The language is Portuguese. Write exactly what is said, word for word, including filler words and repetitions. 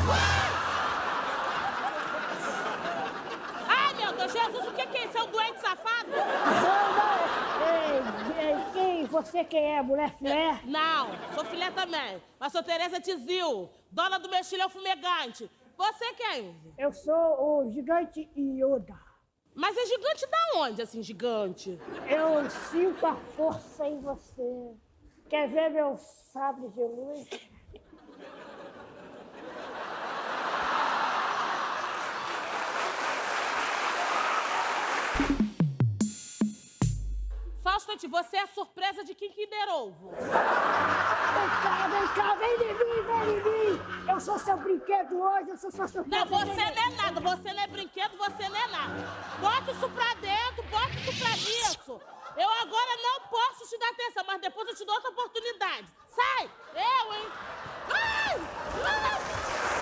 Ai, meu Deus, Jesus, o que que é isso? É um doente safado? Não, não. Ei, ei, quem? Você quem é? Mulher filé? Não, sou filé também. Mas sou Tereza Tizil, dona do mexilhão fumegante. Você quem? Eu sou o gigante Yoda. Mas é gigante da onde, assim, gigante? Eu sinto a força em você. Quer ver meu sabre de luz? Só um instante, você é a surpresa de quem Kinder Ovo. Vem cá, vem cá, vem em mim, vem em mim. Eu sou seu brinquedo hoje, eu sou sua surpresa. Não, você não é nada, você não é brinquedo, você não é nada. Bota isso pra dentro, bota isso pra isso. Eu agora não posso te dar atenção, mas depois eu te dou outra oportunidade. Sai! Eu, hein? Ai! Ai!